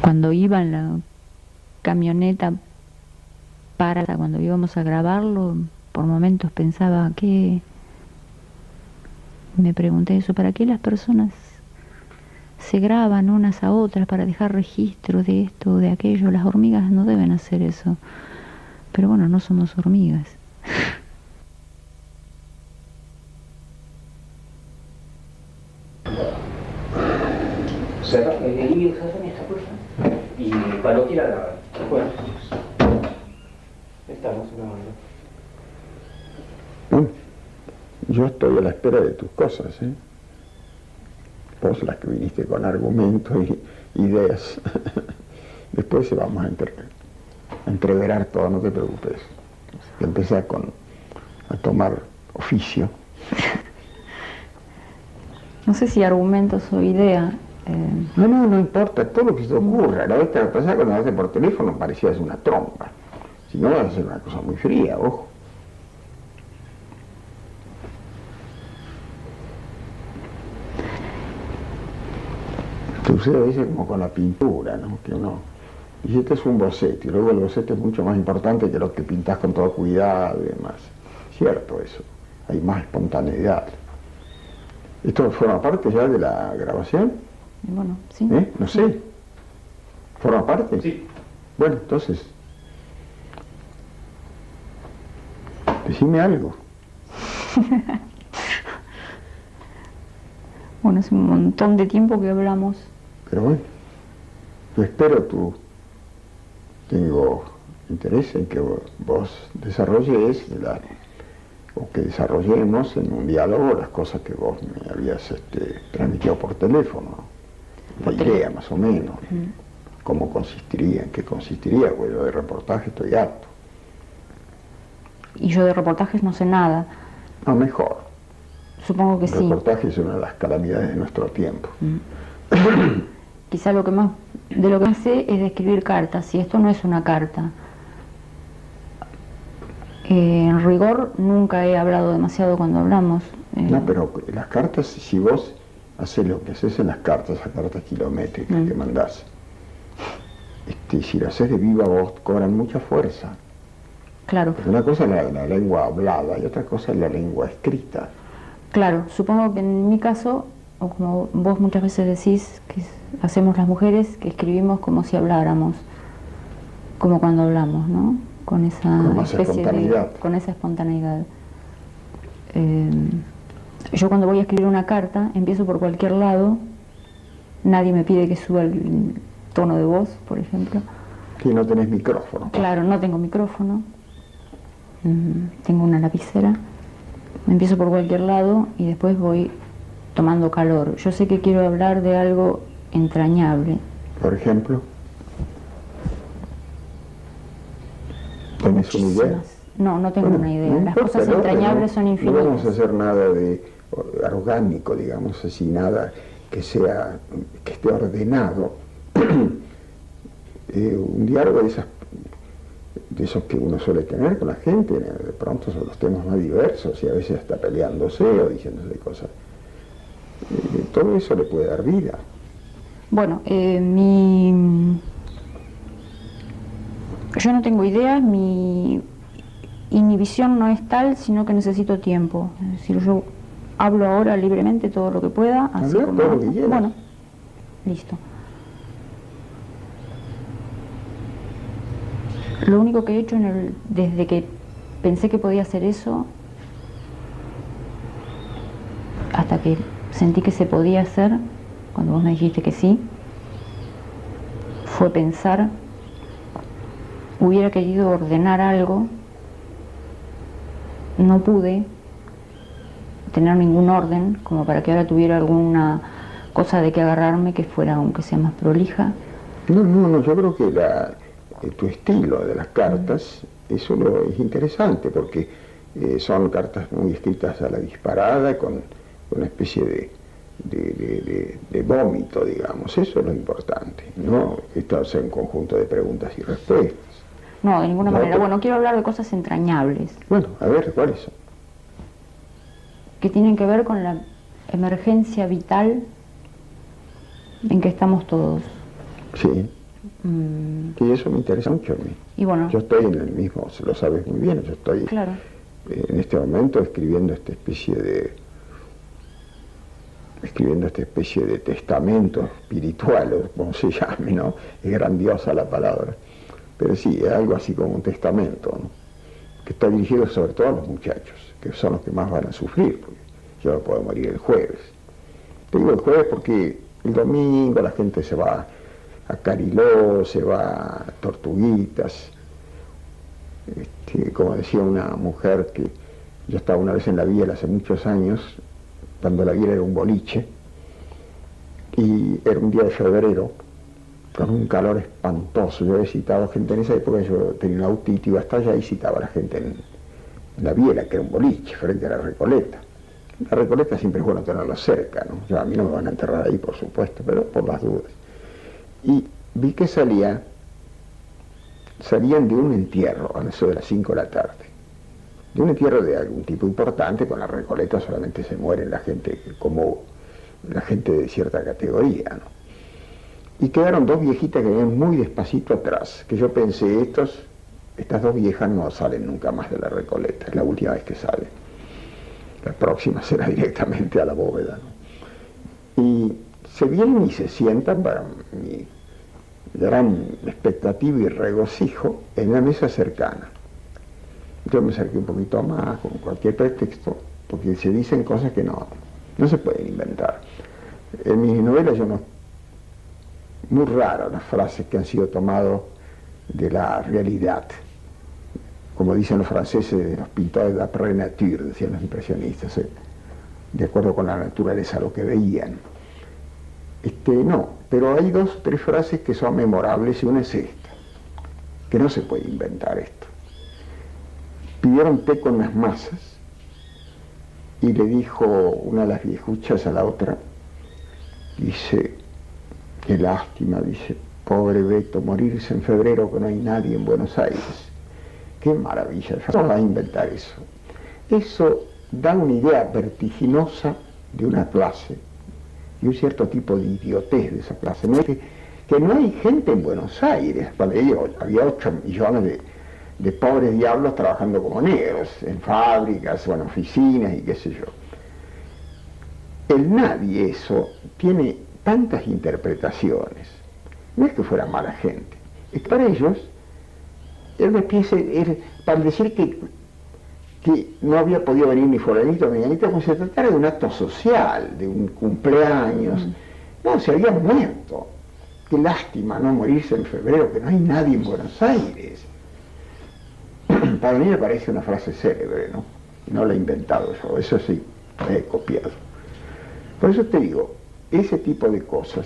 Cuando iba en la camioneta para cuando íbamos a grabarlo, por momentos pensaba que me pregunté eso, ¿para qué las personas se graban unas a otras para dejar registro de esto o de aquello? Las hormigas no deben hacer eso. Pero bueno, no somos hormigas. Y esta cosa. Y cuando quiera grabar. Bueno, estamos grabando. Yo estoy a la espera de tus cosas, ¿eh? Vos las que viniste con argumentos y ideas. Después se vamos a entreverar todo, no te preocupes. Empecé a tomar oficio. No sé si argumentos o idea. No importa, todo lo que se te ocurra. La vez que pasada cuando hace por teléfono parecías una trompa. Si no, va a ser una cosa muy fría, ojo. Sucede a veces como con la pintura, ¿no? Que uno dice, este es un boceto, y luego el boceto es mucho más importante que lo que pintás con todo cuidado y demás. Cierto eso, hay más espontaneidad. ¿Esto forma parte ya de la grabación? Bueno, sí. No sé. ¿Forma parte? Sí. Bueno, entonces, decime algo. Bueno, hace un montón de tiempo que hablamos. Pero bueno, yo espero tengo interés en que vos desarrolles o que desarrollemos en un diálogo las cosas que vos me habías transmitido por teléfono. La idea más o menos, cómo consistiría, en qué consistiría, pues yo de reportaje estoy harto. Y yo de reportajes no sé nada. No, mejor. Supongo que El sí. reportaje es una de las calamidades de nuestro tiempo. Quizá de lo que más sé es de escribir cartas, y esto no es una carta. En rigor nunca he hablado demasiado cuando hablamos. No, pero las cartas, si vos haces lo que haces en las cartas kilométricas que mandás, si lo haces de viva voz, cobran mucha fuerza. Claro. Porque una cosa es la lengua hablada y otra cosa es la lengua escrita. Claro, supongo que en mi caso, o como vos muchas veces decís, que hacemos las mujeres, que escribimos como si habláramos, como cuando hablamos, ¿no? Con esa espontaneidad. Con esa espontaneidad. Yo cuando voy a escribir una carta, empiezo por cualquier lado, nadie me pide que suba el tono de voz, por ejemplo. Si no tenés micrófono. Claro, no tengo micrófono, tengo una lapicera, empiezo por cualquier lado y después voy tomando calor. Yo sé que quiero hablar de algo entrañable. Por ejemplo, ¿tenés una idea? No tengo una idea. Las cosas entrañables son infinitas. No vamos a hacer nada de orgánico, digamos así, nada que esté ordenado. Un diálogo de esos que uno suele tener con la gente, de pronto son los temas más diversos y a veces hasta peleándose o diciéndose cosas. Todo eso le puede dar vida. Bueno, yo no tengo ideas, mi inhibición no es tal, sino que necesito tiempo. Es decir, yo hablo ahora libremente todo lo que pueda, así Hablar como... todo lo que quieras. Bueno, listo. Lo único que he hecho desde que pensé que podía hacer eso, hasta que sentí que se podía hacer, cuando vos me dijiste que sí, fue pensar, hubiera querido ordenar algo, no pude tener ningún orden, como para que ahora tuviera alguna cosa de que agarrarme que fuera, aunque sea más prolija. No, yo creo que tu estilo de las cartas, eso es interesante, porque son cartas muy escritas a la disparada, con una especie de vómito, digamos. Eso es lo importante, no esto sea un conjunto de preguntas y respuestas. No, de ninguna manera. Bueno, quiero hablar de cosas entrañables. Bueno, a ver, ¿cuáles son? Que tienen que ver con la emergencia vital en que estamos todos. Sí. Que eso me interesa mucho a mí. Y bueno, Yo estoy en el mismo, lo sabes muy bien, yo estoy claro, en este momento escribiendo esta especie de testamento espiritual, o como se llame, ¿no? Es grandiosa la palabra. Pero sí, es algo así como un testamento, ¿no? Que está dirigido sobre todo a los muchachos, que son los que más van a sufrir, porque yo no puedo morir el jueves. Te digo el jueves porque el domingo la gente se va a Cariló, se va a Tortuguitas. Como decía una mujer que yo estaba una vez en la Biela hace muchos años, cuando la Biela era un boliche, y era un día de febrero, con un calor espantoso. Yo he citado gente en esa época, yo tenía un autito, iba hasta allá y citaba a la gente en la Biela, que era un boliche, frente a la Recoleta. La Recoleta siempre es bueno tenerla cerca, ¿no? Ya a mí no me van a enterrar ahí, por supuesto, pero por las dudas. Y vi que salían de un entierro a eso de las 5 de la tarde. De un entierro de algún tipo importante, con la Recoleta solamente se mueren la gente, como la gente de cierta categoría, ¿no? Y quedaron dos viejitas que venían muy despacito atrás, que yo pensé, estas dos viejas no salen nunca más de la Recoleta, es la última vez que salen. La próxima será directamente a la bóveda, ¿no? Y se vienen y se sientan, para mi gran expectativa y regocijo, en la mesa cercana. Yo me acerqué un poquito más, con cualquier pretexto, porque se dicen cosas que no se pueden inventar. En mis novelas muy raras las frases que han sido tomadas de la realidad. Como dicen los franceses, los pintores d'après nature, decían los impresionistas, de acuerdo con la naturaleza, lo que veían. No, pero hay 2 o 3 frases que son memorables y una es esta, que no se puede inventar esto. Pidieron té con las masas y le dijo una de las viejuchas a la otra, dice, qué lástima, dice, pobre Beto, morirse en febrero que no hay nadie en Buenos Aires. Qué maravilla, ¿cómo va a inventar eso? Eso da una idea vertiginosa de una clase y un cierto tipo de idiotez de esa clase. ¿No? Que no hay gente en Buenos Aires, para ello había 8 millones de pobres diablos trabajando como negros, en fábricas o en oficinas y qué sé yo. El nadie eso tiene tantas interpretaciones. No es que fuera mala gente, es que para ellos era una especie, para decir que no había podido venir ni fulanito ni menganito, como se tratara de un acto social, de un cumpleaños. No, se había muerto. Qué lástima no morirse en febrero, que no hay nadie en Buenos Aires. Para mí me parece una frase célebre, ¿no? No la he inventado yo, eso sí, la he copiado. Por eso te digo, ese tipo de cosas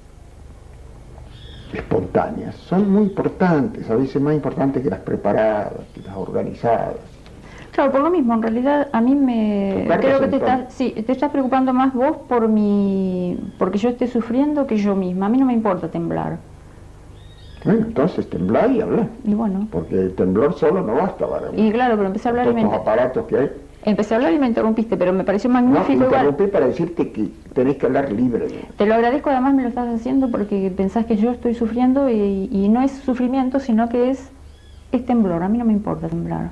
espontáneas son muy importantes, a veces más importantes que las preparadas, que las organizadas. claro, por lo mismo, en realidad a mí creo que te estás preocupando más vos porque yo esté sufriendo que yo misma. A mí no me importa temblar. Bueno, entonces temblar y hablar. Y bueno. Porque el temblor solo no basta para Y claro, pero empecé a hablar y todos los aparatos que hay. Empecé a hablar y me interrumpiste, pero me pareció No, magnífico te igual. interrumpí para decirte que tenés que hablar libre. Te lo agradezco, además me lo estás haciendo porque pensás que yo estoy sufriendo y no es sufrimiento, sino que es temblor. A mí no me importa temblar.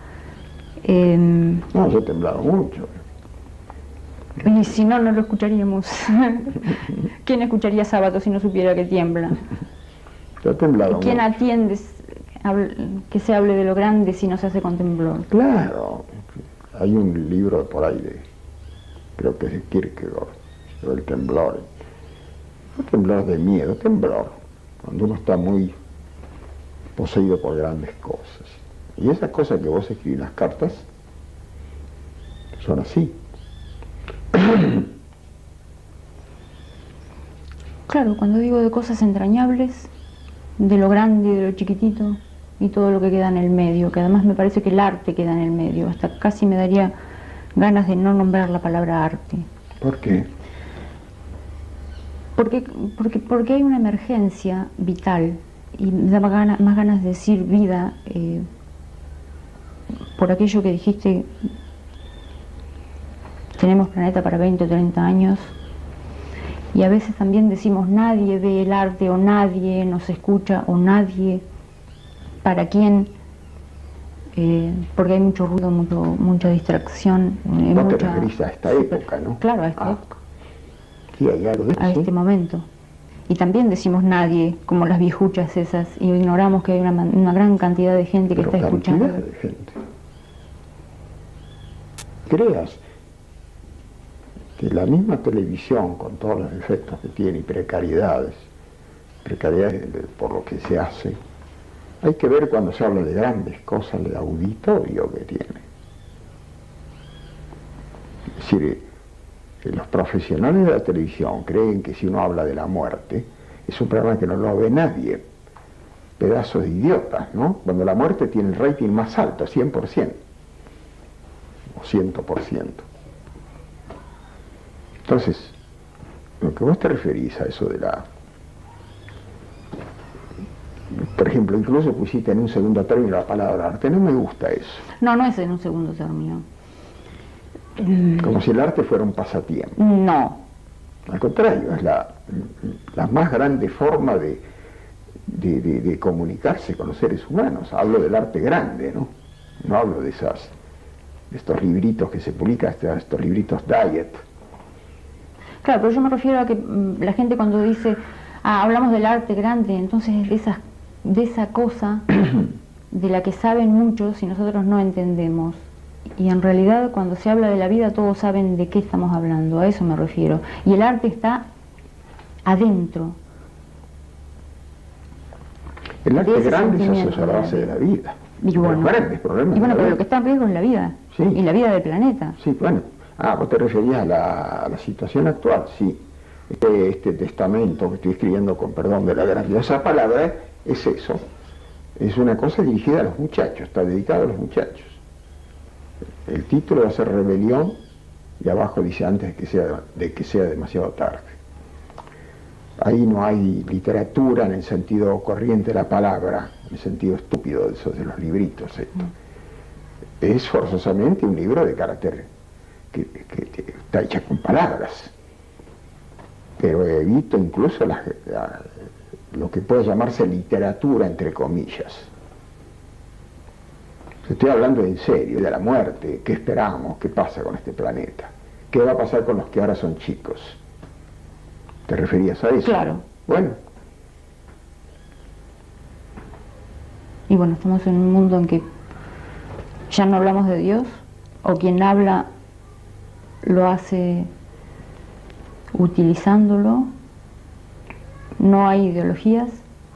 No, yo he temblado mucho. Y si no, no lo escucharíamos. ¿Quién escucharía Sábato si no supiera que tiembla? Yo he temblado ¿Quién mucho. atiende que se hable de lo grande si no se hace con temblor? Claro. Hay un libro por ahí creo que es de Kierkegaard, sobre el temblor. No temblor de miedo, temblor, cuando uno está muy poseído por grandes cosas. Y esas cosas que vos escribís en las cartas son así. Claro, cuando digo de cosas entrañables, de lo grande y de lo chiquitito, y todo lo que queda en el medio, que además me parece que el arte queda en el medio, hasta casi me daría ganas de no nombrar la palabra arte. ¿Por qué? Porque hay una emergencia vital, y me da más ganas de decir vida, por aquello que dijiste, tenemos planeta para 20 o 30 años, Y a veces también decimos nadie ve el arte o nadie nos escucha o nadie para quién, porque hay mucho ruido, mucha distracción. No te referís a esta época, ¿no? Claro, a esta época. Sí, hay algo de eso. A este momento. Y también decimos nadie, como las viejuchas esas, y ignoramos que hay una gran cantidad de gente que está escuchando. Cantidad de gente. Creas que la misma televisión, con todos los efectos que tiene y precariedades por lo que se hace, hay que ver cuando se habla de grandes cosas, el auditorio que tiene. Es decir, los profesionales de la televisión creen que si uno habla de la muerte, es un programa que no lo ve nadie. Pedazos de idiotas, ¿no? Cuando la muerte tiene el rating más alto, 100%, o 100%. Entonces, lo que vos te referís a eso de la... Por ejemplo, incluso pusiste en un segundo término la palabra arte, no me gusta eso. No, no es en un segundo término. Como si el arte fuera un pasatiempo. No. Al contrario, es la más grande forma de comunicarse con los seres humanos. Hablo del arte grande, ¿no? No hablo de estos libritos que se publican, estos libritos diet. Claro, pero yo me refiero a que la gente cuando dice, hablamos del arte grande, entonces de esa cosa de la que saben muchos y nosotros no entendemos. Y en realidad cuando se habla de la vida todos saben de qué estamos hablando, a eso me refiero. Y el arte está adentro. El arte grande se asocia a la base de la vida. Y bueno, los grandes problemas. Y bueno, pero lo que está en riesgo es la vida. Sí. Y la vida del planeta. Sí, bueno. Vos te referías a la situación actual, sí. Este testamento que estoy escribiendo, con perdón de la grandiosa palabra, es eso. Es una cosa dirigida a los muchachos, está dedicado a los muchachos. El título va a ser Rebelión, y abajo dice antes de que sea demasiado tarde. Ahí no hay literatura en el sentido corriente de la palabra, en el sentido estúpido de esos de los libritos. Es forzosamente un libro de carácter que está hecha con palabras, pero evito incluso lo que puede llamarse literatura entre comillas. Estoy hablando en serio de la muerte, qué esperamos, qué pasa con este planeta, qué va a pasar con los que ahora son chicos. ¿Te referías a eso? Claro. Bueno. Y bueno, estamos en un mundo en que ya no hablamos de Dios, o quien habla lo hace utilizándolo, no hay ideologías.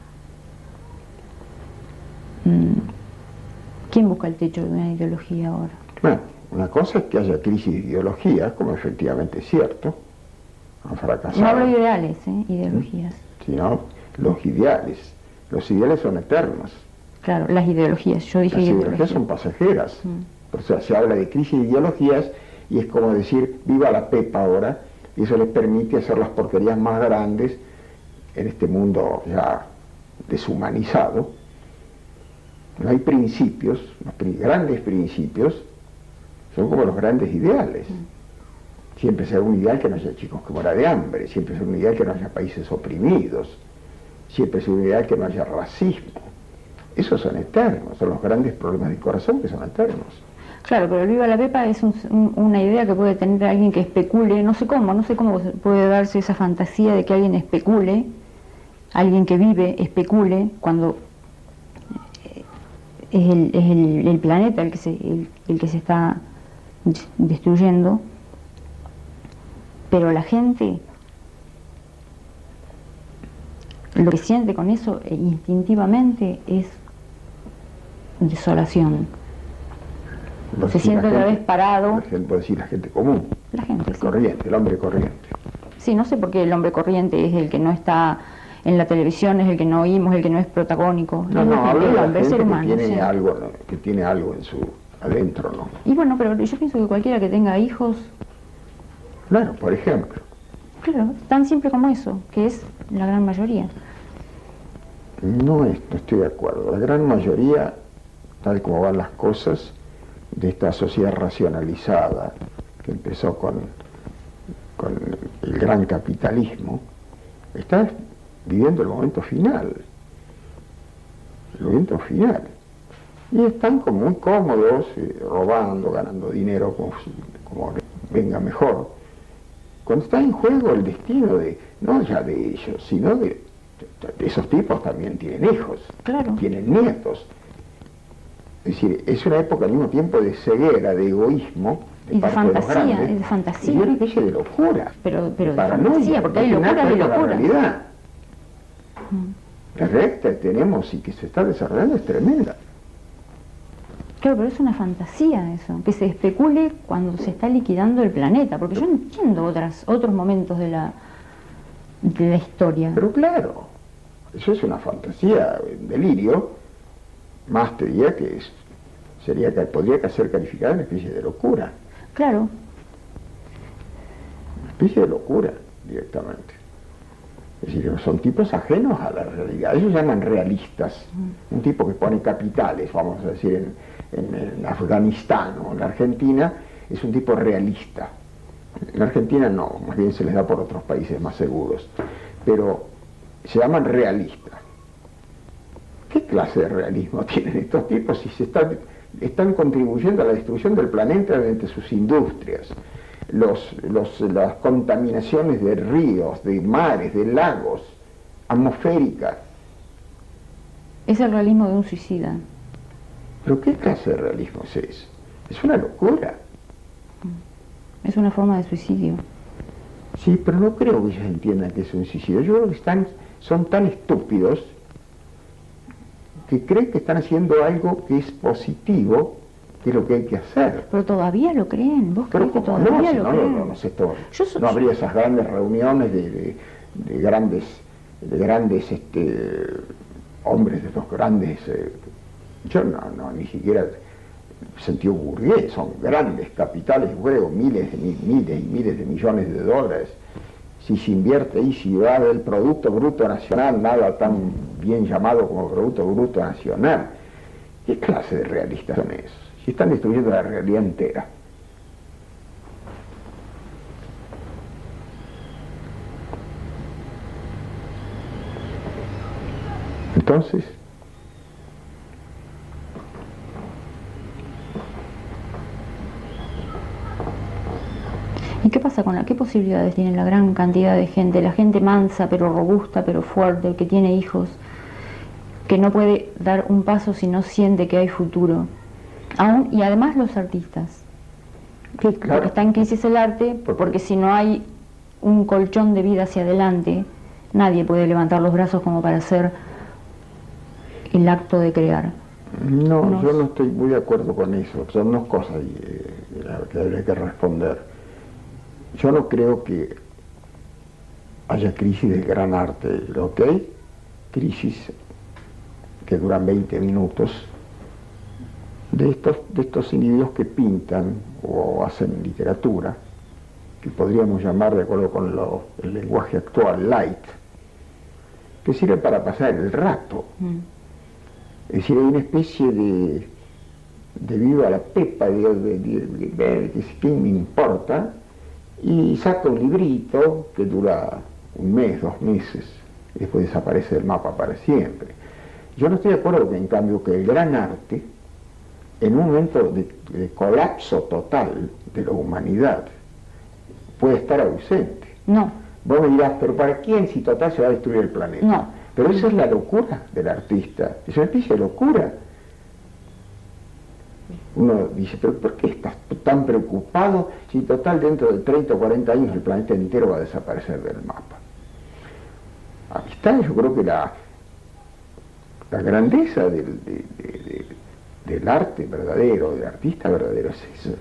¿Quién busca el techo de una ideología ahora? Bueno, una cosa es que haya crisis de ideologías, como efectivamente es cierto, han fracasado. No hablo de ideales, ideologías. Sino los ideales. Los ideales son eternos. Claro, las ideologías, yo dije ideologías. Las ideologías son pasajeras. O sea, se habla de crisis de ideologías y es como decir, viva la Pepa ahora, y eso les permite hacer las porquerías más grandes en este mundo ya deshumanizado. No hay principios, los grandes principios son como los grandes ideales. Siempre será un ideal que no haya chicos que mueran de hambre, siempre será un ideal que no haya países oprimidos, siempre será un ideal que no haya racismo. Esos son eternos, son los grandes problemas del corazón que son eternos. Claro, pero el viva la Pepa es una idea que puede tener alguien que especule, no sé cómo puede darse esa fantasía de que alguien especule, alguien que vive especule, cuando es el planeta el que se está destruyendo. Pero la gente lo que siente con eso instintivamente es desolación. Se siente otra vez parado. Puedo decir la gente común. La gente, el corriente, el hombre corriente. Sí, no sé por qué el hombre corriente es el que no está en la televisión, es el que no oímos, el que no es protagónico. No, hablo de la gente ser humano, que tiene algo en su adentro, ¿no? Y bueno, pero yo pienso que cualquiera que tenga hijos... Claro, por ejemplo. Claro, tan simple como eso, que es la gran mayoría. No estoy de acuerdo. La gran mayoría, tal como van las cosas, de esta sociedad racionalizada, que empezó con el gran capitalismo, está viviendo el momento final. El momento final. Y están como muy cómodos, robando, ganando dinero como venga mejor. Cuando está en juego el destino de, no ya de ellos, sino de esos tipos también tienen hijos, Claro. tienen nietos. Es decir, es una época al mismo tiempo de ceguera, de egoísmo, Y de parte de los fantasía, grandes, y de fantasía. y una especie de locura. Pero de paranoia, fantasía, porque hay no tiene nada locuras y que ver con la locuras. realidad. La realidad que tenemos y que se está desarrollando es tremenda. Claro, pero es una fantasía eso, que se especule cuando se está liquidando el planeta, porque yo entiendo otros momentos de la historia. Pero claro, eso es una fantasía, un delirio, más te diría que podría ser calificada una especie de locura, Claro, una especie de locura directamente. Es decir, son tipos ajenos a la realidad, ellos llaman realistas, un tipo que pone capitales, vamos a decir, en Afganistán o en la Argentina, es un tipo realista. En la Argentina no, más bien se les da por otros países más seguros, pero se llaman realistas. ¿Qué clase de realismo tienen estos tipos si están contribuyendo a la destrucción del planeta mediante sus industrias? Las contaminaciones de ríos, de mares, de lagos, atmosféricas. es el realismo de un suicida. ¿Pero qué clase de realismo es ese? Es una locura. Es una forma de suicidio. Sí, pero no creo que ellos entiendan que es un suicidio. Yo creo que son tan estúpidos que creen que están haciendo algo que es positivo, que es lo que hay que hacer. Pero todavía lo creen, ¿vos Pero crees que como todavía si lo no, creen? no sé todo. Yo No habría esas grandes reuniones de grandes hombres de los grandes, yo ni siquiera sentido burgués, son grandes capitales, luego miles y miles de millones de dólares. Si se invierte ahí, si va del Producto Bruto Nacional, nada tan bien llamado como Producto Bruto Nacional. ¿Qué clase de realistas son esos? Si están destruyendo la realidad entera. Entonces, ¿y qué pasa qué posibilidades tiene la gran cantidad de gente, la gente mansa pero robusta pero fuerte, que tiene hijos, que no puede dar un paso si no siente que hay futuro? Y además los artistas, claro, porque está en crisis el arte, porque si no hay un colchón de vida hacia adelante, nadie puede levantar los brazos como para hacer el acto de crear. no, yo no estoy muy de acuerdo con eso. Son dos cosas que habría que responder. Yo no creo que haya crisis del gran arte. Lo que hay, crisis que duran 20 minutos, de estos individuos que pintan o hacen literatura, que podríamos llamar, de acuerdo con el lenguaje actual, light, que sirve para pasar el rato. Es decir, hay una especie de viva la pepa, de ¿quién me importa? Y saca un librito que dura un mes, 2 meses, y después desaparece del mapa para siempre. Yo no estoy de acuerdo que, en cambio, que el gran arte, en un momento de colapso total de la humanidad, puede estar ausente. No. Vos me dirás, pero ¿para quién si total se va a destruir el planeta? No. Pero esa es la locura del artista, es una especie de locura. Uno dice, pero ¿por qué estás tan preocupado si total dentro de 30 o 40 años el planeta entero va a desaparecer del mapa? Aquí está, yo creo que la grandeza del arte verdadero, del artista verdadero es eso.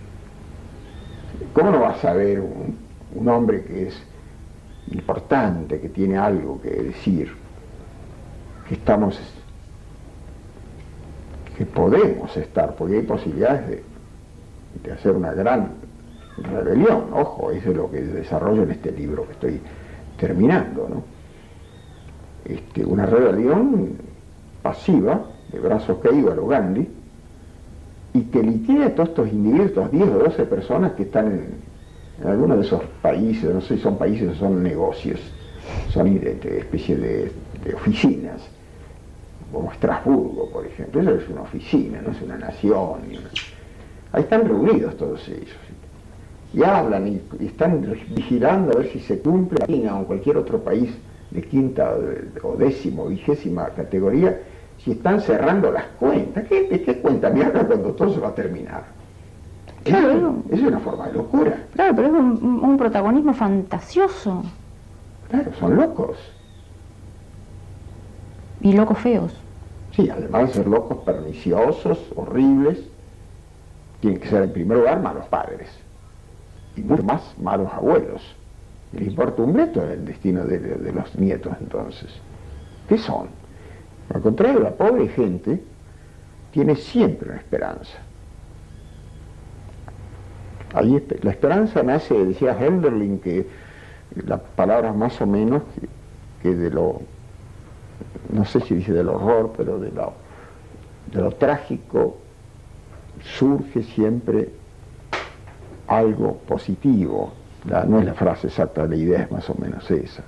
¿Cómo no vas a ver un hombre que es importante, que tiene algo que decir, que podemos estar, porque hay posibilidades de hacer una gran rebelión? Ojo, eso es lo que desarrollo en este libro que estoy terminando, ¿no? Una rebelión pasiva, de brazos caídos a lo Gandhi, y que liquide a todos estos individuos, estos 10 o 12 personas que están En algunos de esos países, no sé si son países o son negocios, son de especie de oficinas, como Estrasburgo, por ejemplo. Eso es una oficina, no es una nación. Ahí están reunidos todos ellos. Y hablan y están vigilando a ver si se cumple en China o en cualquier otro país de quinta o décimo, vigésima categoría, si están cerrando las cuentas. ¿De qué cuenta me hablan cuando todo se va a terminar? Claro, Es una forma de locura. Claro, pero es un protagonismo fantasioso. Claro, son locos. Y locos feos. Sí, además de ser locos perniciosos, horribles, tienen que ser en primer lugar malos padres. Y mucho más malos abuelos. Y les importa un bledo el destino de los nietos entonces. ¿Qué son? Al contrario, la pobre gente tiene siempre una esperanza. Ahí la esperanza nace, decía Hölderlin, que la palabra más o menos que de lo, no sé si dice del horror, pero de lo trágico surge siempre algo positivo. No es la frase exacta, la idea es más o menos esa.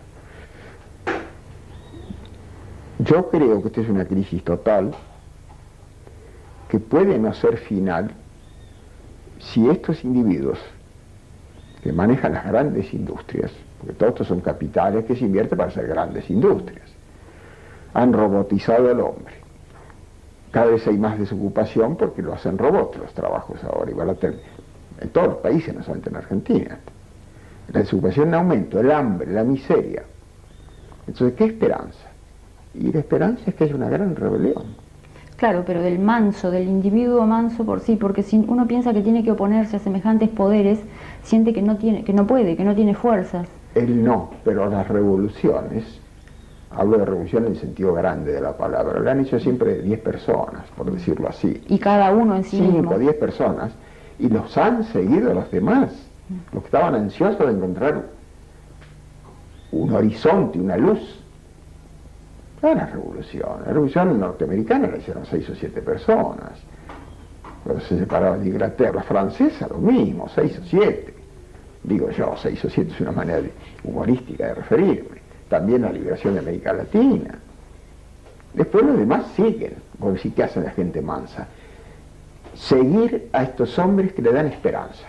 Yo creo que esta es una crisis total que puede no ser final si estos individuos que manejan las grandes industrias, porque todos estos son capitales que se invierten para hacer grandes industrias, han robotizado al hombre. Cada vez hay más desocupación porque lo hacen robots los trabajos ahora, en todos los países, no solamente en Argentina. La desocupación en aumento, el hambre, la miseria. Entonces, ¿qué esperanza? Y la esperanza es que haya una gran rebelión. Claro, pero del manso, del individuo manso por sí, porque si uno piensa que tiene que oponerse a semejantes poderes, siente que no puede, que no tiene fuerzas. Él no, pero las revoluciones, hablo de revolución en el sentido grande de la palabra, lo han hecho siempre 10 personas, por decirlo así. Y cada uno en sí mismo. 5 o 10 personas, y los han seguido los demás, los que estaban ansiosos de encontrar un horizonte, una luz. La revolución norteamericana la hicieron 6 o 7 personas. Cuando se separaron de Inglaterra, la francesa lo mismo, 6 o 7. Digo yo, 6 o 7 es una manera humorística de referirme. También la liberación de América Latina. Después los demás siguen. Vos decís, ¿qué hace la gente mansa? Seguir a estos hombres que le dan esperanza.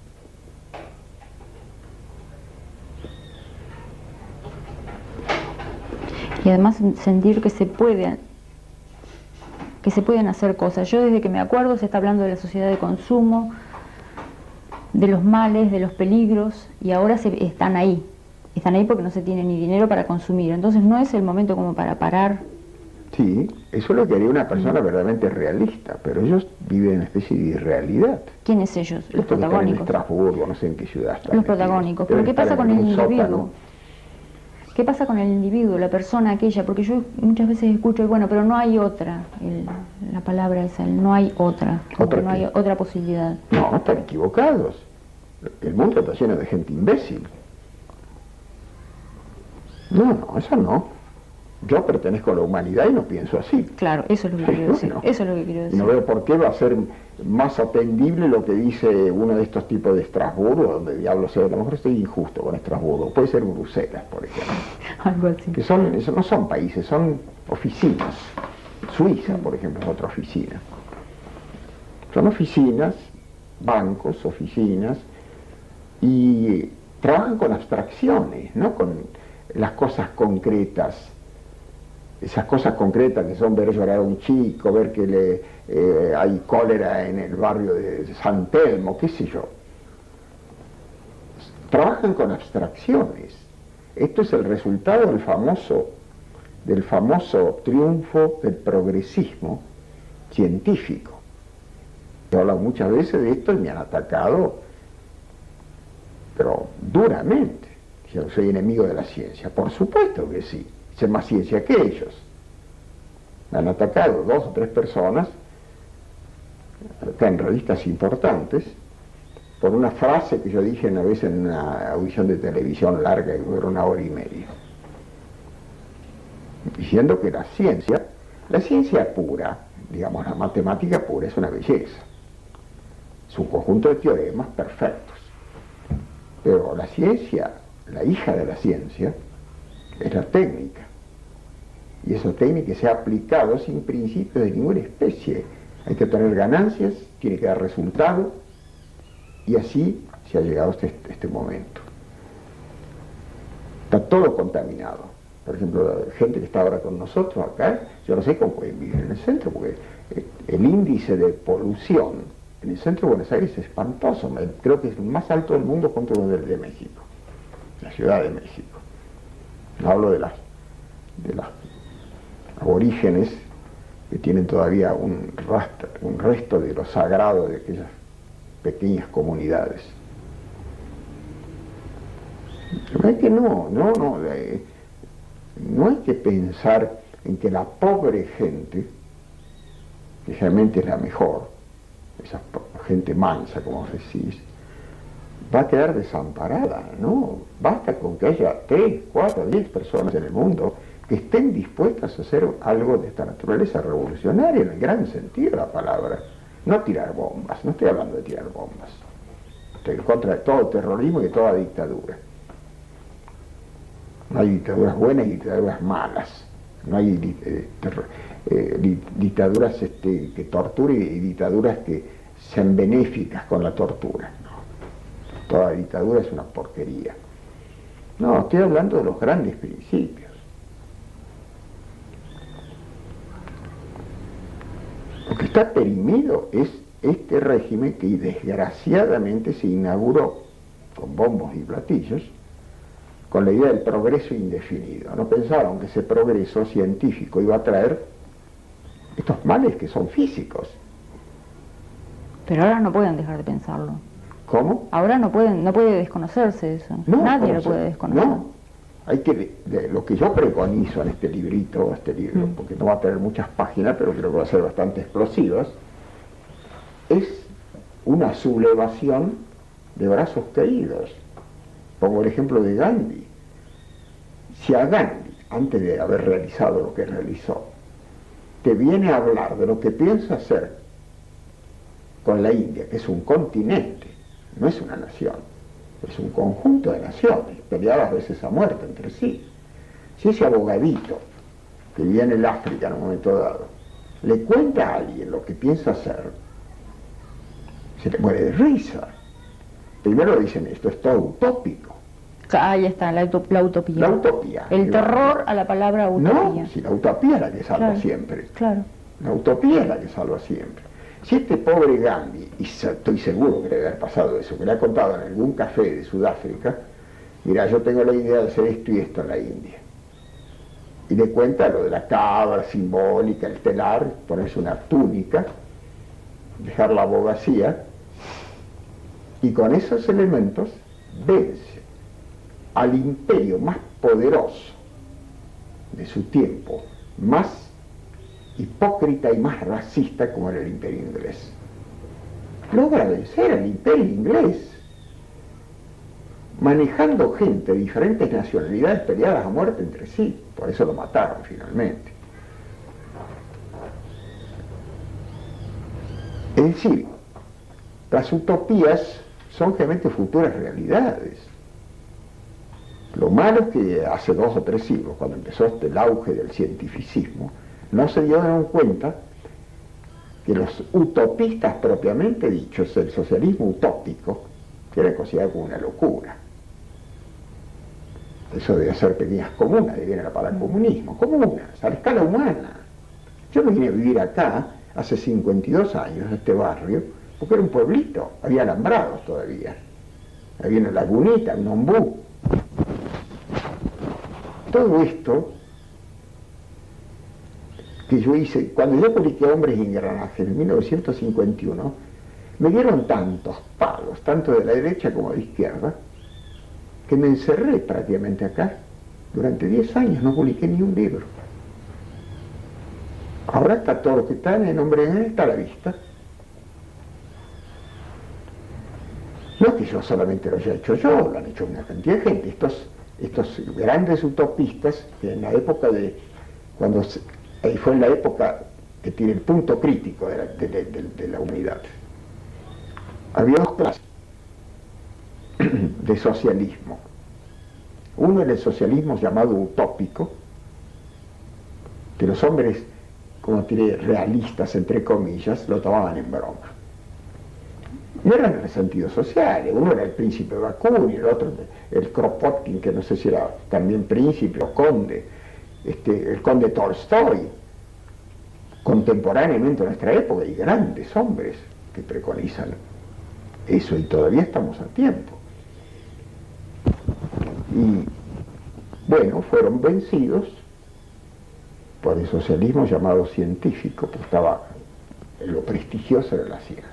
Y además sentir que se pueden hacer cosas. Yo desde que me acuerdo se está hablando de la sociedad de consumo, de los males, de los peligros, y ahora están ahí porque no se tiene ni dinero para consumir. Entonces no es el momento como para parar. Sí, eso es lo que haría una persona verdaderamente realista, pero ellos viven en una especie de irrealidad. ¿Quiénes ellos? Los protagónicos. En Estrasburgo, no sé en qué ciudad están. Los protagónicos. Pero ¿qué pasa con el individuo? ¿Qué pasa con el individuo, la persona aquella? Porque yo muchas veces escucho, bueno, pero no hay otra, la palabra esa, no hay otra, no hay otra posibilidad. No, están equivocados. El mundo está lleno de gente imbécil. No, eso no. Yo pertenezco a la humanidad y no pienso así. Claro, eso es lo que quiero decir. Eso es lo que quiero decir. No veo por qué va a ser más atendible lo que dice uno de estos tipos de Estrasburgo, donde diablo sea, a lo mejor estoy injusto con Estrasburgo, puede ser Bruselas, por ejemplo. Algo así. Que eso no son países, son oficinas. Suiza, por ejemplo, es otra oficina. Son oficinas, bancos, oficinas, y trabajan con abstracciones, no con las cosas concretas. Esas cosas concretas que son ver llorar a un chico, ver que hay cólera en el barrio de San Telmo, qué sé yo. Trabajan con abstracciones. Esto es el resultado del famoso triunfo del progresismo científico. He hablado muchas veces de esto y me han atacado, pero duramente. Yo soy enemigo de la ciencia. Por supuesto que sí. Sé más ciencia que ellos. Me han atacado 2 o 3 personas, acá en revistas importantes, por una frase que yo dije una vez en una audición de televisión larga, que duró 1 hora y media, diciendo que la ciencia pura, digamos la matemática pura, es una belleza. Es un conjunto de teoremas perfectos. Pero la ciencia, la hija de la ciencia, es la técnica. Y esa técnica se ha aplicado sin principios de ninguna especie. Hay que tener ganancias, tiene que dar resultado, y así se ha llegado hasta este momento. Está todo contaminado. Por ejemplo, la gente que está ahora con nosotros acá, yo no sé cómo pueden vivir en el centro, porque el índice de polución en el centro de Buenos Aires es espantoso. Creo que es el más alto del mundo junto con el de México, la Ciudad de México. No hablo de las aborígenes que tienen todavía un resto de lo sagrado de aquellas pequeñas comunidades. No hay que no hay que pensar en que la pobre gente, que realmente es la mejor, esa gente mansa, como decís, va a quedar desamparada, ¿no? Basta con que haya 3, 4, 10 personas en el mundo que estén dispuestas a hacer algo de esta naturaleza revolucionaria, en el gran sentido de la palabra. No tirar bombas, no estoy hablando de tirar bombas. Estoy en contra de todo terrorismo y de toda dictadura. No hay dictaduras buenas y dictaduras malas. No hay dictaduras que torturen y dictaduras que sean benéficas con la tortura. No. Toda dictadura es una porquería. No, estoy hablando de los grandes principios. Lo que está perimido es este régimen que desgraciadamente se inauguró con bombos y platillos, con la idea del progreso indefinido. No pensaron que ese progreso científico iba a traer estos males que son físicos. Pero ahora no pueden dejar de pensarlo. ¿Cómo? Ahora no puede desconocerse eso. No, Nadie lo puede desconocer. No. Hay que, lo que yo preconizo en este librito, porque no va a tener muchas páginas, pero creo que va a ser bastante explosivas, es una sublevación de brazos caídos. Pongo el ejemplo de Gandhi. Si a Gandhi, antes de haber realizado lo que realizó, te viene a hablar de lo que piensa hacer con la India, que es un continente, no es una nación, es un conjunto de naciones, peleadas a veces a muerte entre sí. Si ese abogadito que vive en el África en un momento dado, le cuenta a alguien lo que piensa hacer, se le muere de risa. Primero dicen, esto es todo utópico. Ahí está, la utopía. La utopía. El terror a la palabra utopía. No, si la utopía es la que salva Claro, siempre. Claro. La utopía es la que salva siempre. Si este pobre Gandhi, y estoy seguro que le debe haber pasado eso, que le ha contado en algún café de Sudáfrica, mira, yo tengo la idea de hacer esto y esto en la India. Y le cuenta lo de la cabra simbólica, el telar, ponerse una túnica, dejar la abogacía, y con esos elementos vence al imperio más poderoso de su tiempo, más hipócrita y más racista como era el imperio inglés. Logra vencer al imperio inglés, manejando gente de diferentes nacionalidades peleadas a muerte entre sí. Por eso lo mataron finalmente. Es decir, las utopías son realmente futuras realidades. Lo malo es que hace 2 o 3 siglos, cuando empezó el auge del cientificismo, no se dieron cuenta que los utopistas propiamente dichos, el socialismo utópico, que era considerado como una locura. Eso debe ser pequeñas comunas, de viene la palabra comunismo, comunas, a la escala humana. Yo me vine a vivir acá hace 52 años, en este barrio, porque era un pueblito, había alambrados todavía, había una lagunita, un ombú. Todo esto que yo hice, cuando yo publiqué Hombres y Engranajes en 1951, me dieron tantos palos, tanto de la derecha como de la izquierda, que me encerré prácticamente acá. Durante 10 años no publiqué ni un libro. Ahora está todo lo que está en el Hombre y Engranajes, está a la vista. No es que yo solamente lo haya hecho yo, lo han hecho una cantidad de gente. Estos grandes utopistas, que en la época de, ahí fue en la época que tiene el punto crítico de la humanidad. Había 2 clases de socialismo. Uno era el socialismo llamado utópico, que los hombres, como diré, realistas, entre comillas, lo tomaban en broma. No eran en el sentido social, uno era el príncipe Bakunin, el otro el Kropotkin, que no sé si era también príncipe o conde, el conde Tolstoy, contemporáneamente en nuestra época, y grandes hombres que preconizan eso, y todavía estamos a tiempo. Y bueno, fueron vencidos por el socialismo llamado científico, porque estaba en lo prestigioso de la ciencia.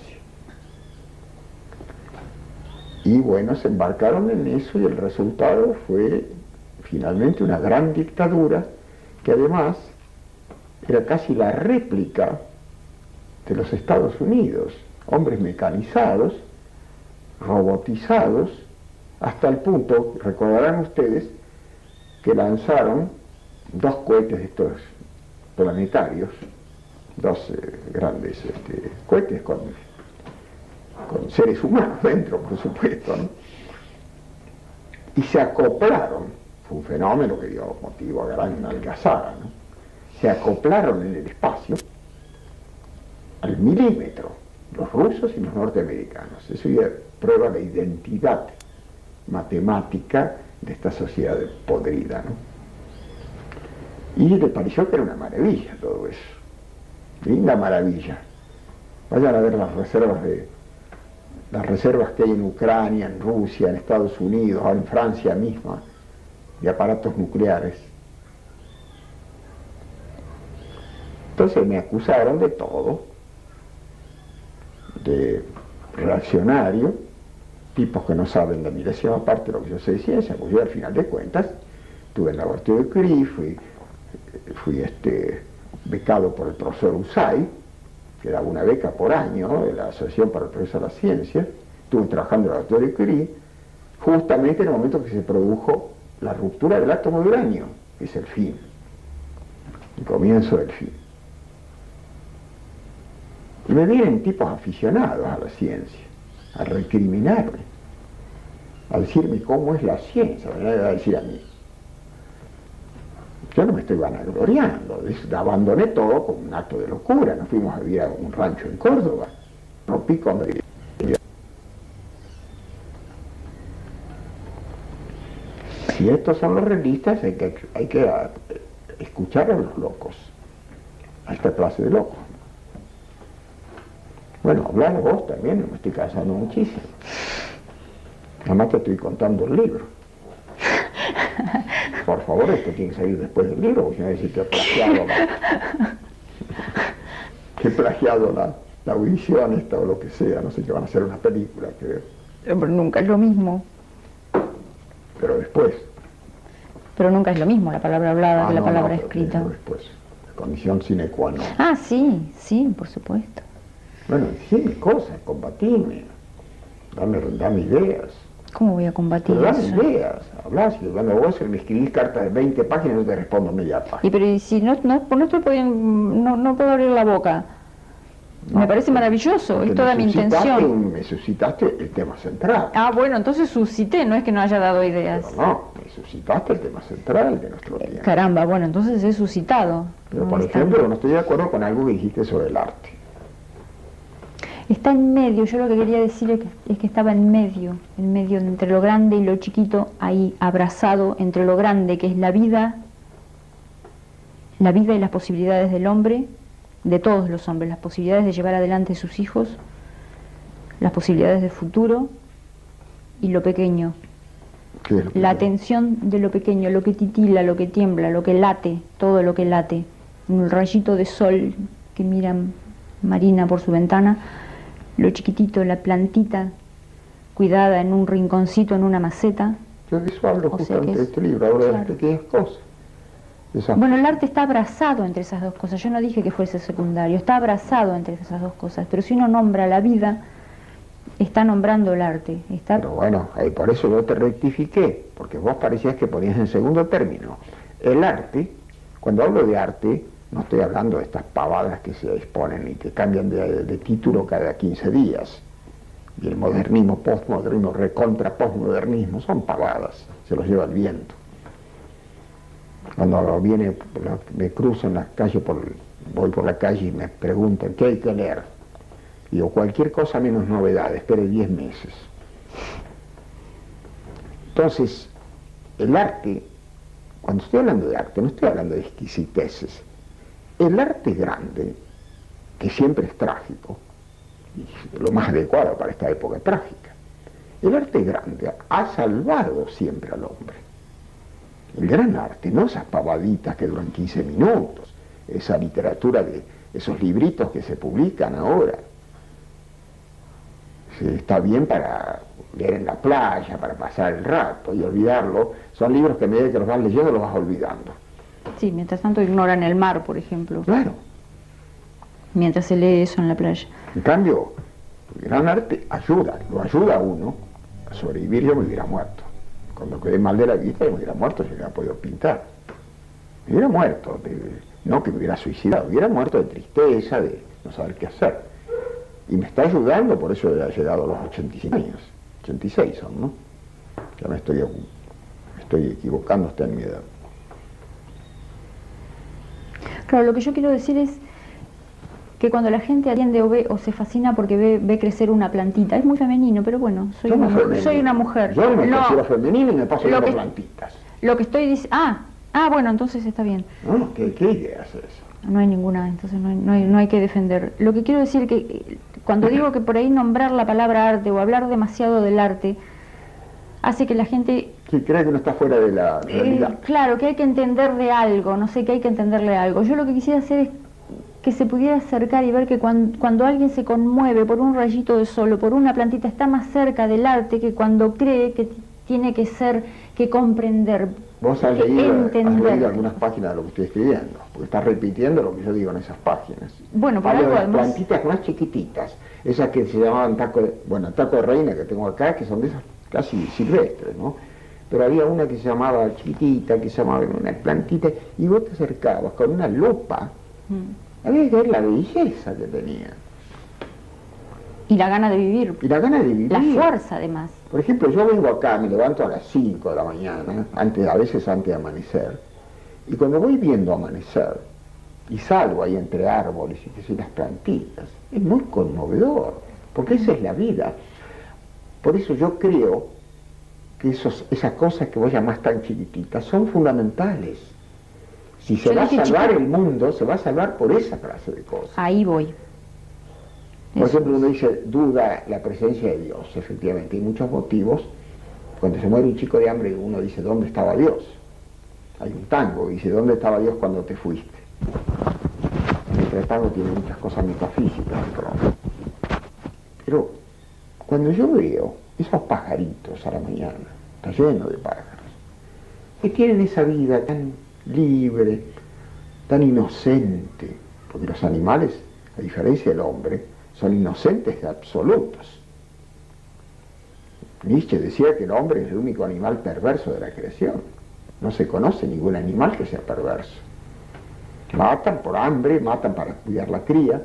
Y bueno, se embarcaron en eso y el resultado fue finalmente una gran dictadura que además era casi la réplica de los Estados Unidos, hombres mecanizados, robotizados, hasta el punto, recordarán ustedes, que lanzaron 2 cohetes de estos planetarios, 2 grandes cohetes con seres humanos dentro, por supuesto, ¿no? Y se acoplaron, fue un fenómeno que dio motivo a gran algazara, ¿no? Se acoplaron en el espacio al milímetro, los rusos y los norteamericanos. Eso ya prueba la identidad matemática de esta sociedad podrida, ¿no? Y le pareció que era una maravilla todo eso, linda maravilla. Vayan a ver las reservas que hay en Ucrania, en Rusia, en Estados Unidos, o en Francia misma, de aparatos nucleares. Entonces me acusaron de todo, de reaccionario, tipos que no saben de mi décima parte de lo que yo sé de ciencia, pues yo al final de cuentas estuve en el laboratorio de Curie, fui becado por el profesor Usai, que daba una beca por año de la Asociación para el Progreso de la Ciencia. Estuve trabajando en el laboratorio de Curie, justamente en el momento que se produjo la ruptura del átomo de uranio, que es el fin, el comienzo del fin. Y me vienen tipos aficionados a la ciencia, a recriminarme, a decirme cómo es la ciencia, me van a decir a mí. Yo no me estoy vanagloriando, abandoné todo con un acto de locura, nos fuimos a vivir a un rancho en Córdoba, rompí con... Si estos son los realistas, hay que escuchar a los locos, a esta clase de locos. Bueno, hablar vos también, me estoy cansando muchísimo. Además te estoy contando el libro. Por favor, esto tiene que salir después del libro, porque si no decir que he plagiado la audición esta o lo que sea, no sé, que van a hacer una película, creo. Pero nunca es lo mismo. Pero después. Pero nunca es lo mismo la palabra hablada que la palabra escrita. Después, condición sine qua non. Ah, sí, sí, por supuesto. Bueno, decime cosas, combatime, dame ideas. ¿Cómo voy a combatir pero dame eso? ideas, hablás, y cuando vos me escribís cartas de 20 páginas, yo te respondo media página. Y pero si no estoy pudiendo, no puedo abrir la boca. No, me parece maravilloso, es toda mi intención. Me suscitaste el tema central. Ah, bueno, entonces suscité, no es que no haya dado ideas. Pero no, me suscitaste el tema central de nuestro tiempo. Caramba, bueno, entonces he suscitado. Pero por ejemplo, no estoy de acuerdo con algo que dijiste sobre el arte. Está en medio, yo lo que quería decir es que estaba en medio entre lo grande y lo chiquito, ahí abrazado entre lo grande que es la vida y las posibilidades del hombre, de todos los hombres, las posibilidades de llevar adelante sus hijos, las posibilidades de futuro y lo pequeño. ¿Qué es lo pequeño? La atención de lo pequeño, lo que titila, lo que tiembla, lo que late, todo lo que late. Un rayito de sol que mira Marina por su ventana, lo chiquitito, la plantita cuidada en un rinconcito, en una maceta. Yo de eso hablo justamente de este libro, hablo de las pequeñas cosas. Bueno, el arte está abrazado entre esas dos cosas. Yo no dije que fuese secundario, está abrazado entre esas dos cosas. Pero si uno nombra la vida, está nombrando el arte. Pero bueno, por eso yo te rectifiqué, porque vos parecías que ponías en segundo término. El arte, cuando hablo de arte, no estoy hablando de estas pavadas que se exponen y que cambian de título cada 15 días. Y el modernismo, postmodernismo, recontra postmodernismo, son pavadas, se los lleva el viento. Cuando me cruzo en la calle, voy por la calle y me preguntan, ¿qué hay que leer? Digo, cualquier cosa menos novedad, espere 10 meses. Entonces, el arte, cuando estoy hablando de arte, no estoy hablando de exquisiteces. El arte grande, que siempre es trágico, y lo más adecuado para esta época trágica, el arte grande ha salvado siempre al hombre. El gran arte, no esas pavaditas que duran 15 minutos, esa literatura de esos libritos que se publican ahora. Está bien para leer en la playa, para pasar el rato y olvidarlo. Son libros que a medida que los vas leyendo los vas olvidando. Sí, mientras tanto ignoran el mar, por ejemplo. Claro. Mientras se lee eso en la playa. En cambio, el gran arte ayuda, lo ayuda a uno a sobrevivir. Yo me hubiera muerto. Cuando quedé mal de la vista, yo me hubiera muerto si hubiera podido pintar. Me hubiera muerto, no que me hubiera suicidado, hubiera muerto de tristeza, de no saber qué hacer. Y me está ayudando, por eso he llegado a los 85 años. 86 son, ¿no? Ya me estoy equivocando hasta en mi edad. Claro, lo que yo quiero decir es que cuando la gente atiende o ve o se fascina porque ve crecer una plantita, es muy femenino, pero bueno, soy una mujer. Yo me considero femenino y me paso viendo plantitas. Lo que estoy diciendo... bueno, entonces está bien. No, ¿qué idea es eso? No hay ninguna, entonces no hay que defender. Lo que quiero decir que cuando digo que por ahí nombrar la palabra arte o hablar demasiado del arte hace que la gente... Sí, cree que no está fuera de la realidad. Claro, que hay que entender de algo, no sé, que hay que entenderle algo. Yo lo que quisiera hacer es que se pudiera acercar y ver que cuando alguien se conmueve por un rayito de sol o por una plantita está más cerca del arte que cuando cree que tiene que comprender. Vos has leído algunas páginas de lo que estoy escribiendo, porque estás repitiendo lo que yo digo en esas páginas. Bueno, por algo algo de las además... plantitas más chiquititas, esas que se llamaban taco de reina que tengo acá, que son de esas casi silvestres, ¿no? Pero había una que se llamaba chiquitita, que se llamaba una plantita, y vos te acercabas con una lupa, había que ver la belleza que tenía. Y la gana de vivir. Y la gana de vivir. La fuerza, además. Por ejemplo, yo vengo acá, me levanto a las 5 de la mañana, a veces antes de amanecer, y cuando voy viendo amanecer, y salgo ahí entre árboles y que sé, las plantitas, es muy conmovedor, porque esa es la vida. Por eso yo creo que esas cosas que vos llamás tan chiquititas son fundamentales. Si se va a salvar el mundo, se va a salvar por esa clase de cosas. Ahí voy. Por ejemplo, uno dice, duda la presencia de Dios. Efectivamente, hay muchos motivos. Cuando se muere un chico de hambre, uno dice, ¿dónde estaba Dios? Hay un tango, dice, ¿dónde estaba Dios cuando te fuiste? El tango tiene muchas cosas metafísicas, pero cuando yo veo esos pajaritos a la mañana, está lleno de pájaros, que tienen esa vida tan libre, tan inocente, porque los animales, a diferencia del hombre, son inocentes de absolutos. Nietzsche decía que el hombre es el único animal perverso de la creación. No se conoce ningún animal que sea perverso. Matan por hambre, matan para cuidar la cría.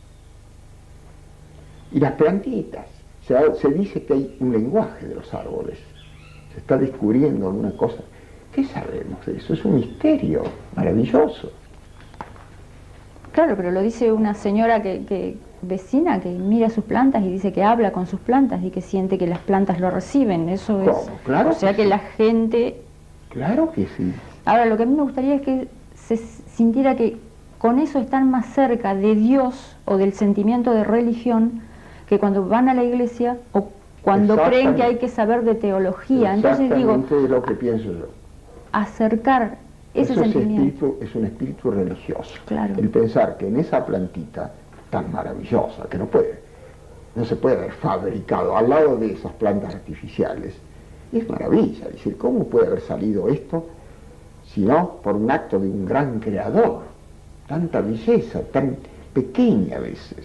Y las plantitas, se dice que hay un lenguaje de los árboles. Se está descubriendo alguna cosa. ¿Qué sabemos de eso? Es un misterio maravilloso. Claro, pero lo dice una señora vecina que mira sus plantas y dice que habla con sus plantas y que siente que las plantas lo reciben. Eso es... Claro, o sea que la gente... Claro que sí. Ahora, lo que a mí me gustaría es que se sintiera que con eso están más cerca de Dios o del sentimiento de religión que cuando van a la iglesia o cuando creen que hay que saber de teología. Entonces digo, es lo que pienso yo. Acercar ese sentimiento. Es un espíritu religioso. Claro. El pensar que en esa plantita tan maravillosa, que no se puede haber fabricado al lado de esas plantas artificiales, es maravilla. Es decir, ¿cómo puede haber salido esto si no por un acto de un gran creador? Tanta belleza, tan pequeña a veces.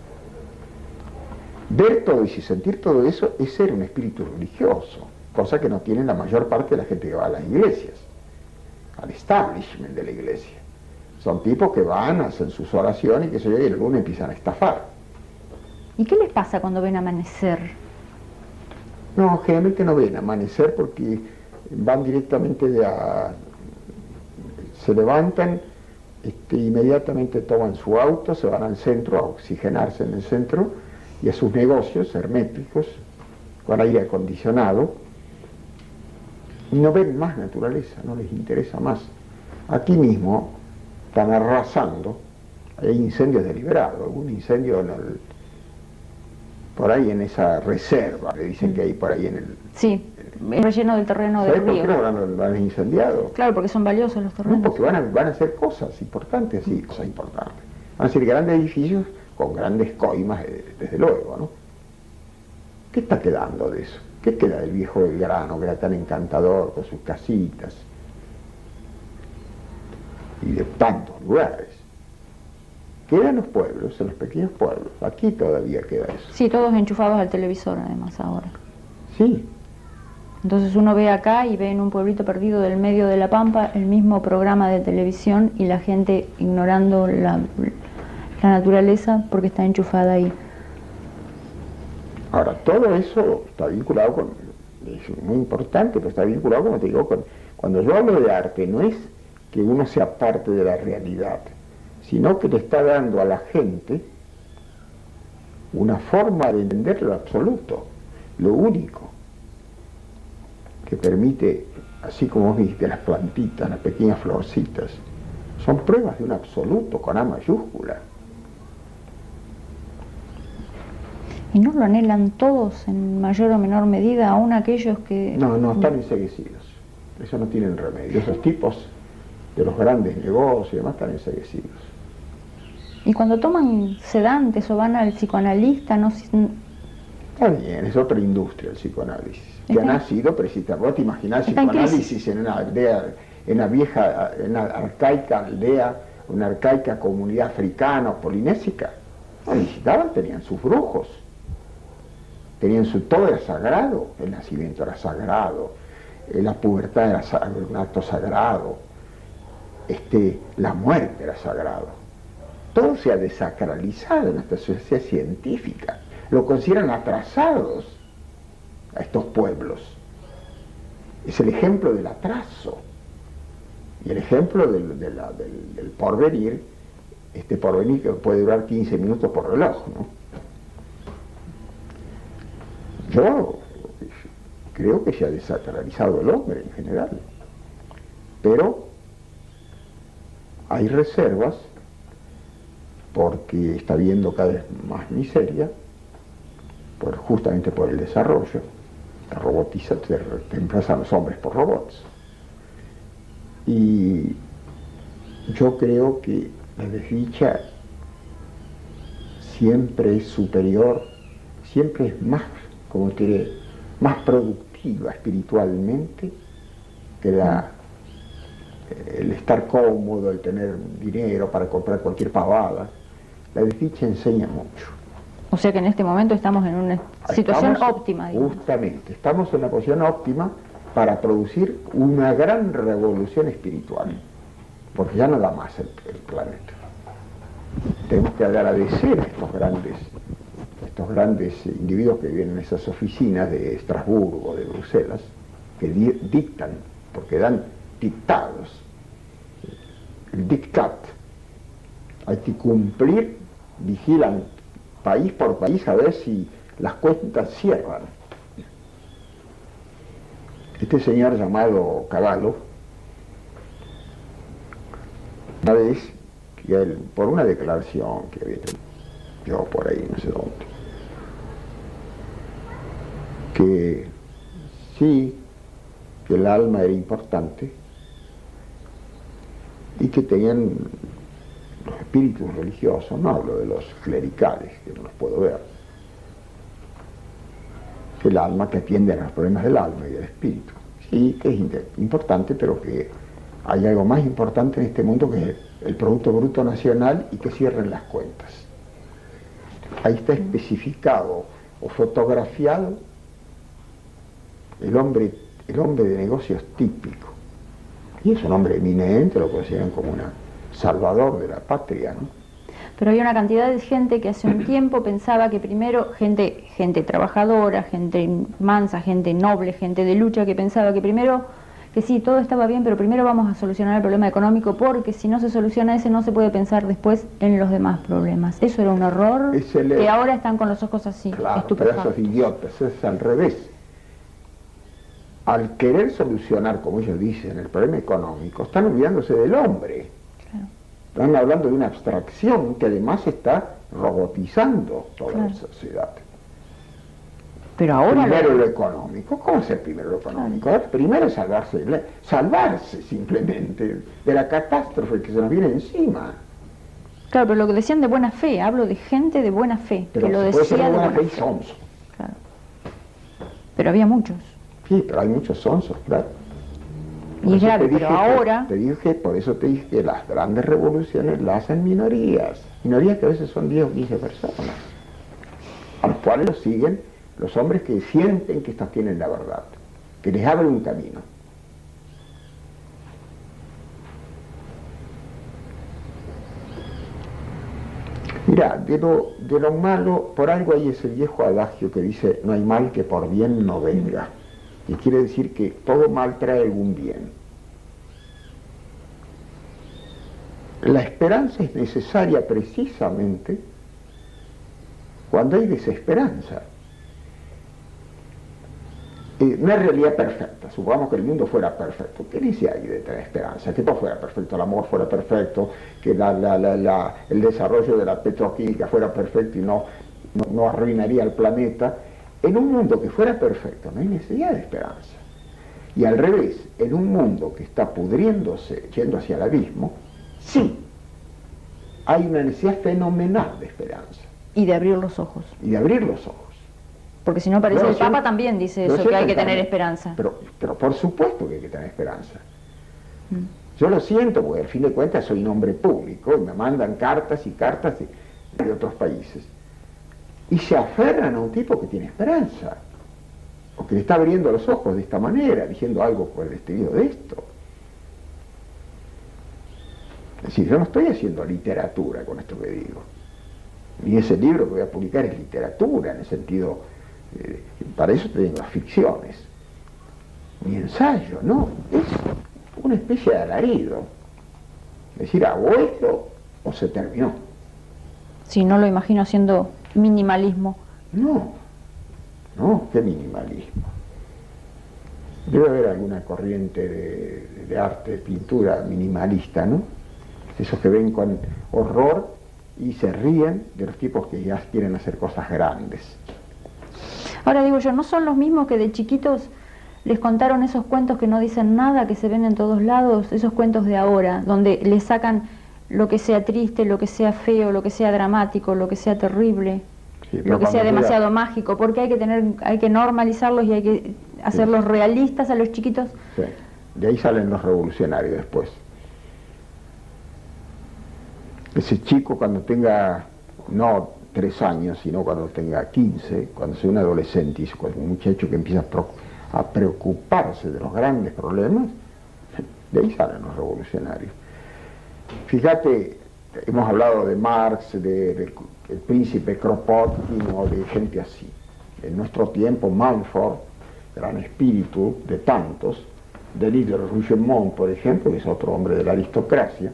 Ver todo y sentir todo eso es ser un espíritu religioso, cosa que no tiene la mayor parte de la gente que va a las iglesias, al establishment de la iglesia. Son tipos que van, hacen sus oraciones y que se yo, y algunos empiezan a estafar. ¿Y qué les pasa cuando ven amanecer? No, generalmente no ven amanecer porque van directamente se levantan, inmediatamente toman su auto, se van al centro a oxigenarse en el centro y a sus negocios herméticos, con aire acondicionado, y no ven más naturaleza, no les interesa más. Aquí mismo están arrasando, hay incendios deliberados, algún incendio por ahí en esa reserva, le dicen que hay por ahí en el... Sí, el relleno del terreno del ¿Sabes por qué río. lo han incendiado? Claro, porque son valiosos los No, terrenos. porque van a hacer cosas importantes, sí, cosas importantes. Van a ser grandes edificios con grandes coimas, desde luego, ¿no? ¿Qué está quedando de eso? ¿Qué queda del viejo Belgrano, que era tan encantador, con sus casitas? Y de tantos lugares. Quedan los pueblos, en los pequeños pueblos. Aquí todavía queda eso. Sí, todos enchufados al televisor además ahora. Sí, Entonces uno ve acá y ve en un pueblito perdido del medio de la Pampa el mismo programa de televisión y la gente ignorando la naturaleza porque está enchufada ahí. ahora, todo eso está vinculado con, es muy importante, pero está vinculado, como te digo, cuando yo hablo de arte, no es que uno sea parte de la realidad, sino que le está dando a la gente una forma de entender lo absoluto, lo único, que permite, así como vos dijiste, las plantitas, las pequeñas florcitas, son pruebas de un absoluto con A mayúscula. ¿Y no lo anhelan todos en mayor o menor medida, aún aquellos que... No, están enseguecidos. Eso no tienen remedio. Esos tipos de los grandes negocios y demás están enseguecidos. Y cuando toman sedantes o van al psicoanalista, no... Está bien, es otra industria el psicoanálisis, que ha Está- nacido precisamente. ¿Vos te imaginás Está en psicoanálisis en una aldea, en una vieja, en una arcaica aldea, una arcaica comunidad africana o polinésica? No visitaban, tenían sus brujos, todo era sagrado, el nacimiento era sagrado, la pubertad era un acto sagrado, la muerte era sagrado. Todo se ha desacralizado en esta sociedad científica. Lo consideran atrasados a estos pueblos. Es el ejemplo del atraso y el ejemplo del porvenir, este porvenir que puede durar 15 minutos por reloj, ¿no? Yo creo que se ha desacralizado el hombre en general, pero hay reservas porque está habiendo cada vez más miseria, justamente por el desarrollo. La robotización, reemplazan a los hombres por robots. Y yo creo que la desdicha siempre es superior, siempre es más, como te diré, más productiva espiritualmente que el estar cómodo, el tener dinero para comprar cualquier pavada. La desdicha enseña mucho. O sea que en este momento estamos en una situación Estamos, óptima, digamos. justamente, estamos en una posición óptima para producir una gran revolución espiritual, porque ya no da más el planeta. Tenemos que agradecer a estos grandes individuos que viven en esas oficinas de Estrasburgo, de Bruselas, que dictan, porque dan dictados, el dictat. Hay que cumplir, vigilan país por país a ver si las cuentas cierran. Este señor llamado Cavallo, una vez, que él, por una declaración que había tenido yo por ahí, no sé dónde, que sí, que el alma era importante y que tenían los espíritus religiosos, no hablo de los clericales, que no los puedo ver, que el alma, que atienden a los problemas del alma y del espíritu. Sí, que es importante, pero que hay algo más importante en este mundo que es el Producto Bruto Nacional y que cierren las cuentas. Ahí está especificado o fotografiado el hombre de negocios típico. Y es un hombre eminente, lo consideran como un salvador de la patria, ¿no? Pero había una cantidad de gente que hace un tiempo pensaba que primero, gente trabajadora, gente mansa, gente noble, gente de lucha, que pensaba que primero, que sí, todo estaba bien, pero primero vamos a solucionar el problema económico, porque si no se soluciona ese, no se puede pensar después en los demás problemas. Eso era un horror, que ahora están con los ojos así, claro, estupefactos. pedazos de idiotas, es al revés. Al querer solucionar, como ellos dicen, el problema económico, están olvidándose del hombre. Claro. Están hablando de una abstracción que además está robotizando toda la sociedad. Pero ahora primero lo económico. ¿Cómo es el primero lo económico? Claro. Primero es salvarse simplemente de la catástrofe que se nos viene encima. Claro, pero lo que decían de buena fe, hablo de gente de buena fe, Pero que lo puede ser decía de buena buena fe y fe. sonso. Claro. Pero había muchos. Sí, pero hay muchos sonsos, claro. Y es grave, pero ahora... Por eso te dije que las grandes revoluciones las hacen minorías. Minorías que a veces son 10 o 15 personas. A los cuales los siguen los hombres que sienten que estos tienen la verdad. Que les abren un camino. Mira, de lo malo, por algo hay ese viejo adagio que dice, no hay mal que por bien no venga. Y quiere decir que todo mal trae algún bien. La esperanza es necesaria precisamente cuando hay desesperanza. No es realidad perfecta, supongamos que el mundo fuera perfecto. ¿Qué dice ahí de tener esperanza? Que todo fuera perfecto, el amor fuera perfecto, que el desarrollo de la petroquímica fuera perfecto y no arruinaría el planeta. En un mundo que fuera perfecto no hay necesidad de esperanza. Y al revés, en un mundo que está pudriéndose, yendo hacia el abismo, sí, hay una necesidad fenomenal de esperanza. Y de abrir los ojos. Y de abrir los ojos. Porque si no parece, el Papa también dice eso, que hay que tener esperanza. Pero por supuesto que hay que tener esperanza. Yo lo siento, porque al fin de cuentas soy un hombre público y me mandan cartas y cartas de otros países. Y se aferran a un tipo que tiene esperanza, o que le está abriendo los ojos de esta manera, diciendo algo por el estilo de esto. Es decir, yo no estoy haciendo literatura con esto que digo. Ni ese libro que voy a publicar es literatura, en el sentido... para eso tengo las ficciones. Ni ensayo, no. Es una especie de alarido. Es decir, hago esto o se terminó. Sí, no lo imagino haciendo minimalismo. No, qué minimalismo. Debe haber alguna corriente de arte, pintura minimalista, ¿no? Esos que ven con horror y se ríen de los tipos que ya quieren hacer cosas grandes. Ahora digo yo, ¿no son los mismos que de chiquitos les contaron esos cuentos que no dicen nada, que se ven en todos lados, esos cuentos de ahora, donde les sacan lo que sea triste, lo que sea feo, lo que sea dramático, lo que sea terrible, sí, lo que sea demasiado mágico, porque hay que normalizarlos y hay que hacerlos realistas a los chiquitos? Sí, de ahí salen los revolucionarios después. Ese chico cuando tenga, no 3 años, sino cuando tenga 15, cuando sea un adolescente, y un muchacho que empieza a preocuparse de los grandes problemas, de ahí salen los revolucionarios. Fíjate, hemos hablado de Marx, del príncipe Kropotkin o de gente así. En nuestro tiempo, Manford, gran espíritu de tantos, de líder Rougemont, por ejemplo, que es otro hombre de la aristocracia,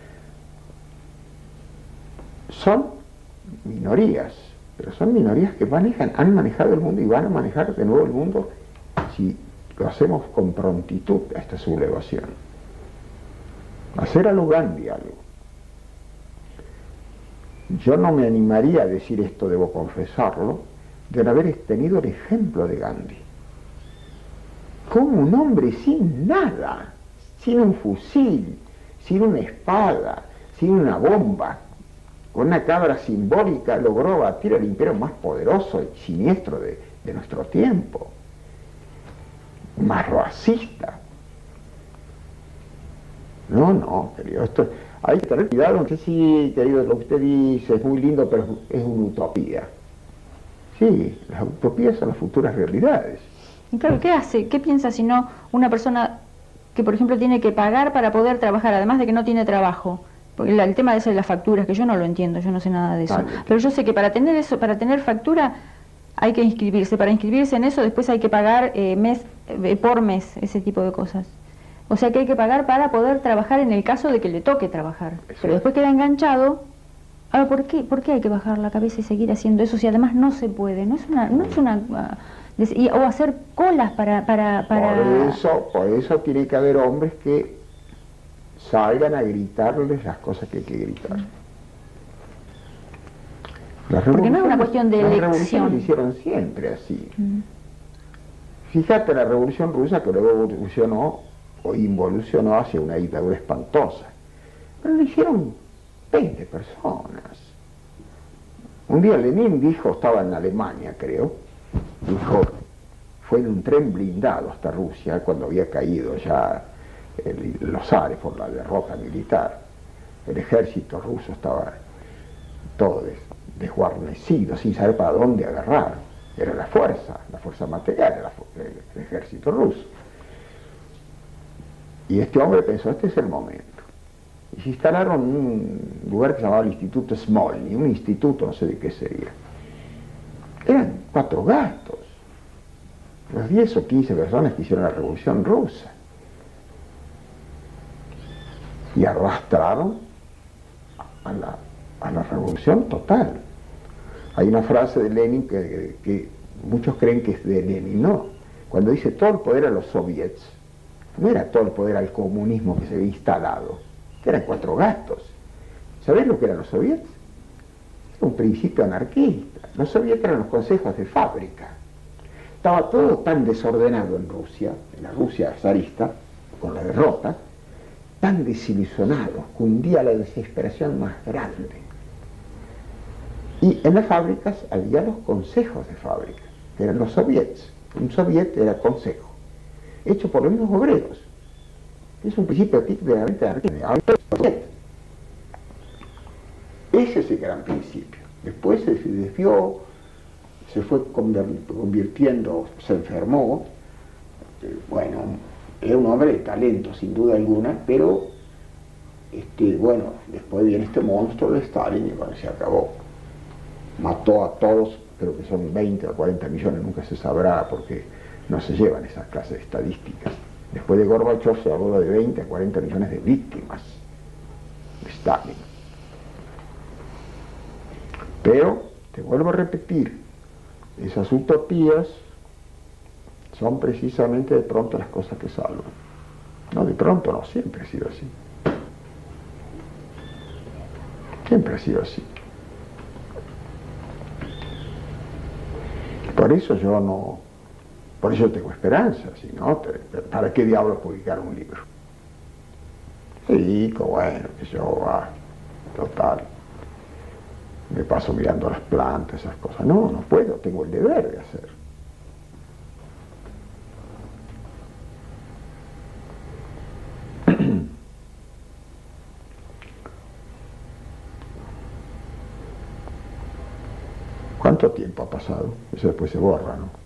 son minorías, pero son minorías que han manejado el mundo y van a manejar de nuevo el mundo si lo hacemos con prontitud a esta sublevación. Hacer a lo Gandhi algo. Yo no me animaría a decir esto, debo confesarlo, de no haber tenido el ejemplo de Gandhi. Como un hombre sin nada, sin un fusil, sin una espada, sin una bomba, con una cabra simbólica, logró batir al imperio más poderoso y siniestro de nuestro tiempo, más racista. No, querido, esto hay que tener cuidado, aunque sí, querido, lo que usted dice es muy lindo, pero es una utopía. Sí, las utopías son las futuras realidades. Y claro, ¿qué hace? ¿Qué piensa si no una persona que, por ejemplo, tiene que pagar para poder trabajar, además de que no tiene trabajo? Porque el tema de eso de las facturas, que yo no lo entiendo, yo no sé nada de eso. Vale. Pero yo sé que para tener eso, para tener factura, hay que inscribirse. Para inscribirse en eso, después hay que pagar por mes, ese tipo de cosas. O sea que hay que pagar para poder trabajar en el caso de que le toque trabajar. Eso Pero es. después queda enganchado. Ahora, ¿por qué hay que bajar la cabeza y seguir haciendo eso si además no se puede? No es una o hacer colas para... Por eso tiene que haber hombres que salgan a gritarles las cosas que hay que gritar. Porque no es una cuestión de las elección. revoluciones lo hicieron siempre así. Fíjate la Revolución Rusa, que luego evolucionó o involucionó hacia una dictadura espantosa. Pero lo hicieron 20 personas. Un día Lenin dijo, estaba en Alemania creo, dijo, fue en un tren blindado hasta Rusia cuando había caído ya los zares por la derrota militar. El ejército ruso estaba todo desguarnecido, sin saber para dónde agarrar. Era la fuerza material, era el ejército ruso. Y este hombre pensó, este es el momento. Y se instalaron en un lugar que se llamaba el Instituto Smolny, un instituto, no sé de qué sería. Eran 4 gatos, los 10 o 15 personas que hicieron la Revolución Rusa. Y arrastraron a la revolución total. Hay una frase de Lenin que muchos creen que es de Lenin, no. Cuando dice todo el poder a los soviets, no era todo el poder al comunismo que se había instalado, que eran 4 gatos. ¿Sabés lo que eran los soviets? Era un principio anarquista. Los soviets eran los consejos de fábrica. Estaba todo tan desordenado en Rusia, en la Rusia zarista, con la derrota, tan desilusionado, cundía la desesperación más grande. Y en las fábricas había los consejos de fábrica, que eran los soviets. Un soviet era consejo, hecho por los mismos obreros. Es un principio típicamente anarquista. Ese es el gran principio. Después se desvió, se fue convirtiendo, se enfermó. Bueno, era un hombre de talento, sin duda alguna, pero bueno, después viene este monstruo de Stalin y cuando se acabó. Mató a todos, creo que son 20 o 40 millones, nunca se sabrá porque no se llevan esas clases de estadísticas. Después de Gorbachev se habló de 20 a 40 millones de víctimas de Stalin. Pero, te vuelvo a repetir, esas utopías son precisamente de pronto las cosas que salvan. No, de pronto no, siempre ha sido así. Siempre ha sido así. Por eso yo no, por eso tengo esperanza, si no, ¿para qué diablos publicar un libro? Sí, bueno, que yo, total, me paso mirando las plantas, esas cosas. No, no puedo, tengo el deber de hacer. ¿Cuánto tiempo ha pasado? Eso después se borra, ¿no?